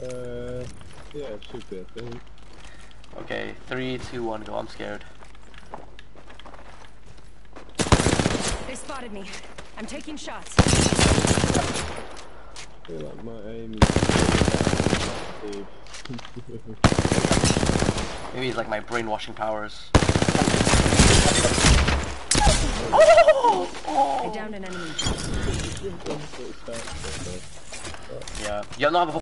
Yeah, it should be, I think. Okay, 3, 2, 1, go. I'm scared. They spotted me. I'm taking shots. I feel like my aim is... Maybe it's like my brainwashing powers. I downed an enemy. Yeah. You don't have a